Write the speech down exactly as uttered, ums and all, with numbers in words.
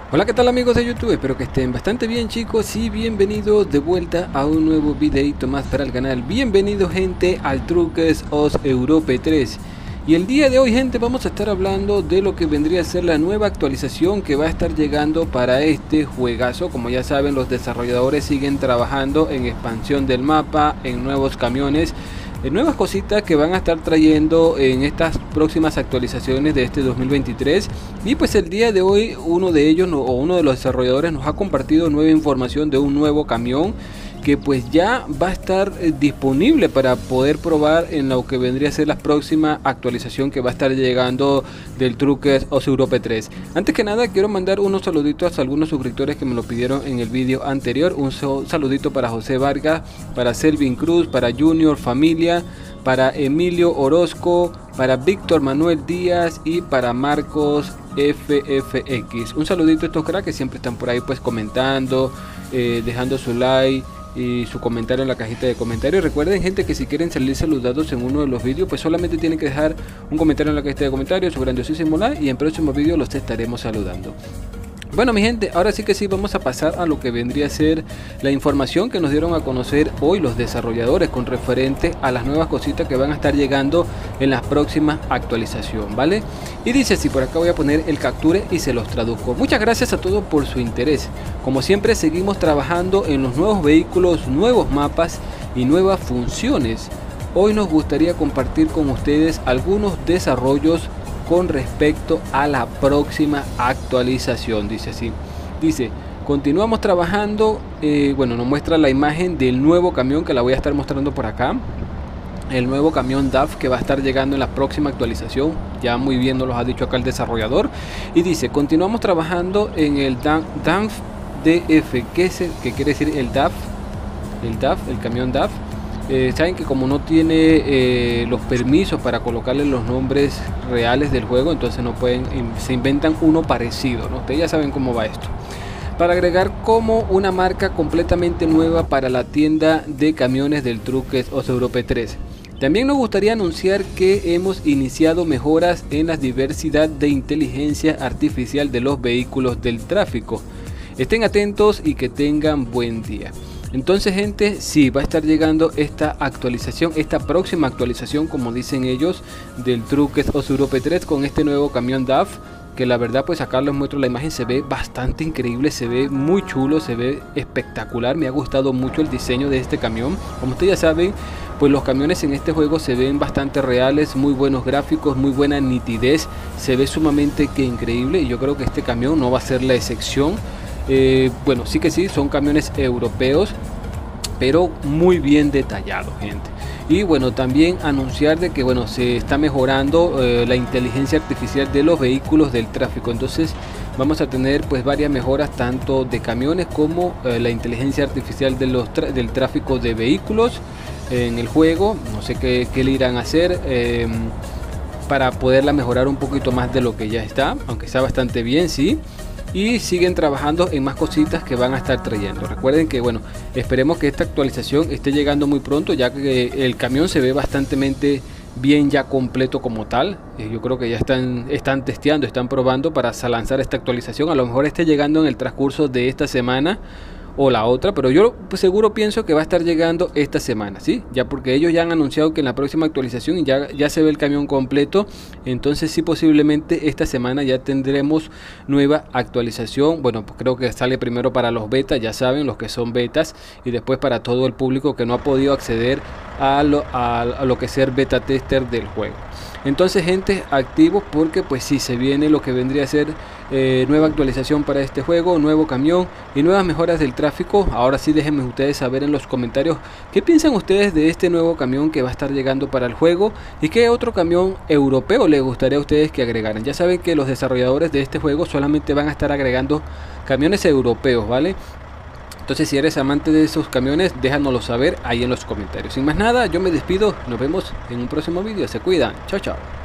Hola, ¿qué tal amigos de YouTube? Espero que estén bastante bien, chicos, y bienvenidos de vuelta a un nuevo videito más para el canal. Bienvenido, gente, al Truques Os Europe tres. Y el día de hoy, gente, vamos a estar hablando de lo que vendría a ser la nueva actualización que va a estar llegando para este juegazo. Como ya saben, los desarrolladores siguen trabajando en expansión del mapa, en nuevos camiones, en nuevas cositas que van a estar trayendo en estas próximas actualizaciones de este dos mil veintitrés. Y pues el día de hoy uno de ellos o uno de los desarrolladores nos ha compartido nueva información de un nuevo camión que pues ya va a estar eh, disponible para poder probar en lo que vendría a ser la próxima actualización que va a estar llegando del Truques Os Europe tres. Antes que nada, quiero mandar unos saluditos a algunos suscriptores que me lo pidieron en el vídeo anterior. Un saludito para José Vargas, para Selvin Cruz, para Junior Familia, para Emilio Orozco, para Víctor Manuel Díaz y para Marcos F F X. Un saludito a estos cracks que siempre están por ahí pues comentando, eh, dejando su like y su comentario en la cajita de comentarios. Recuerden, gente, que si quieren salir saludados en uno de los vídeos, pues solamente tienen que dejar un comentario en la cajita de comentarios, su grandiosísimo like, y en próximos vídeos los estaremos saludando. Bueno, mi gente, ahora sí que sí, vamos a pasar a lo que vendría a ser la información que nos dieron a conocer hoy los desarrolladores con referente a las nuevas cositas que van a estar llegando en las próximas actualizaciones, ¿vale? Y dice así, por acá voy a poner el capture y se los traduzco. Muchas gracias a todos por su interés. Como siempre, seguimos trabajando en los nuevos vehículos, nuevos mapas y nuevas funciones. Hoy nos gustaría compartir con ustedes algunos desarrollos con respecto a la próxima actualización. Dice así, dice: continuamos trabajando, eh, bueno, nos muestra la imagen del nuevo camión que la voy a estar mostrando por acá, el nuevo camión D A F que va a estar llegando en la próxima actualización. Ya muy bien nos lo ha dicho acá el desarrollador. Y dice: continuamos trabajando en el D A F D F. ¿Qué, es el, qué quiere decir el D A F? El D A F, el camión D A F. Eh, saben que como no tiene eh, los permisos para colocarle los nombres reales del juego, entonces no pueden, se inventan uno parecido, ¿no? Ustedes ya saben cómo va esto. Para agregar como una marca completamente nueva para la tienda de camiones del Truques Os Europe tres. También nos gustaría anunciar que hemos iniciado mejoras en la diversidad de inteligencia artificial de los vehículos del tráfico. Estén atentos y que tengan buen día. Entonces, gente, sí, va a estar llegando esta actualización, esta próxima actualización, como dicen ellos, del Truques Os Europe tres con este nuevo camión D A F, que la verdad, pues acá les muestro la imagen, se ve bastante increíble, se ve muy chulo, se ve espectacular. Me ha gustado mucho el diseño de este camión. Como ustedes ya saben, pues los camiones en este juego se ven bastante reales, muy buenos gráficos, muy buena nitidez, se ve sumamente que increíble, y yo creo que este camión no va a ser la excepción. Eh, bueno, sí que sí, son camiones europeos, pero muy bien detallados, gente. Y bueno, también anunciar de que bueno, se está mejorando eh, la inteligencia artificial de los vehículos del tráfico. Entonces vamos a tener pues varias mejoras tanto de camiones como eh, la inteligencia artificial de los del tráfico de vehículos en el juego. No sé qué, qué le irán a hacer eh, para poderla mejorar un poquito más de lo que ya está, aunque está bastante bien, sí. Y siguen trabajando en más cositas que van a estar trayendo. Recuerden que bueno, esperemos que esta actualización esté llegando muy pronto, ya que el camión se ve bastante bien ya completo como tal. eh, yo creo que ya están, están testeando, están probando para lanzar esta actualización. A lo mejor esté llegando en el transcurso de esta semana o la otra, pero yo pues, seguro pienso que va a estar llegando esta semana, ¿sí? Ya porque ellos ya han anunciado que en la próxima actualización ya, ya se ve el camión completo. Entonces sí, posiblemente esta semana ya tendremos nueva actualización. Bueno, pues creo que sale primero para los betas, ya saben, los que son betas, y después para todo el público que no ha podido acceder a lo, a, a lo que es ser beta tester del juego. Entonces, gente, activos porque pues sí, se viene lo que vendría a ser eh, nueva actualización para este juego, nuevo camión y nuevas mejoras del tráfico. Ahora sí, déjenme ustedes saber en los comentarios qué piensan ustedes de este nuevo camión que va a estar llegando para el juego, y qué otro camión europeo les gustaría a ustedes que agregaran. Ya saben que los desarrolladores de este juego solamente van a estar agregando camiones europeos, ¿vale? Entonces, si eres amante de esos camiones, déjanoslo saber ahí en los comentarios. Sin más nada, yo me despido. Nos vemos en un próximo vídeo. Se cuidan. Chao, chao.